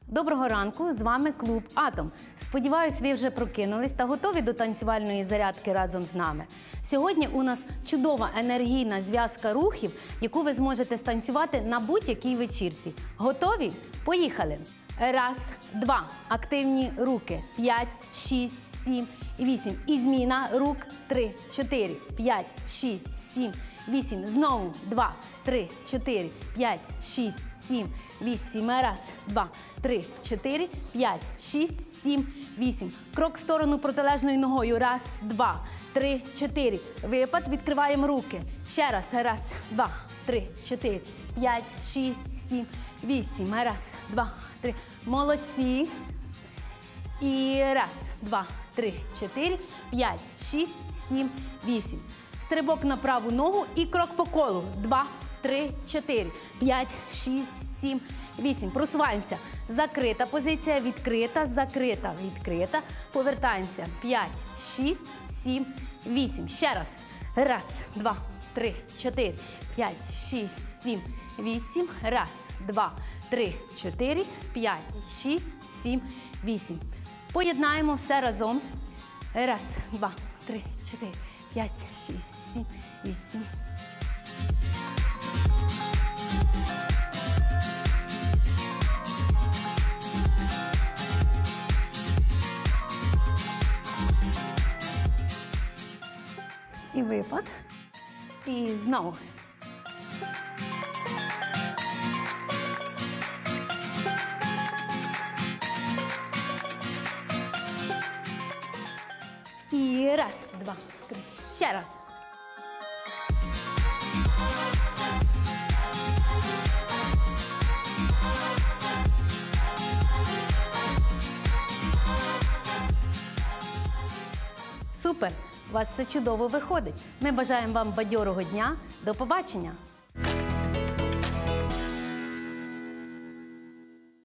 Доброго ранку, з вами клуб «Атом». Сподіваюсь, ви вже прокинулись та готові до танцювальної зарядки разом з нами. Сьогодні у нас чудова енергійна зв'язка рухів, яку ви зможете станцювати на будь-якій вечірці. Готові? Поїхали! Раз, два. Активні руки. 5, 6, 7, 8. І зміна рук. 3, 4, 5, 6, 7, 8. Знову 2, 3, 4, 5, 6, 7, 8. Раз, два, 3, 4, 5, 6, 7, 8. Крок в сторону протилежною ногою. Раз, два, 3, 4. Випад. Відкриваємо руки. Ще раз. Раз, два, 3, 4, 5, 6, 7, 8. Раз, два, 3. Молодці. І раз, два, 3, 4, 5, 6, 7, 8. Стрибок на праву ногу і крок по колу. 2, 3, 4, 5, 6, 7, 8. Просуваємося. Закрита позиція, відкрита, закрита, відкрита. Повертаємося. 5, 6, 7, 8. Ще раз. Раз, два, 3, 4, 5, 6, 7, 8. Раз, два, 3, 4, 5, 6, 7, 8. Поєднаємо все разом. Раз, два, 3, 4, 5, 6, 7, 8. І випад. І знову. І раз, два, три. Ще раз. Супер! У вас все чудово виходить. Ми бажаємо вам бадьорого дня. До побачення!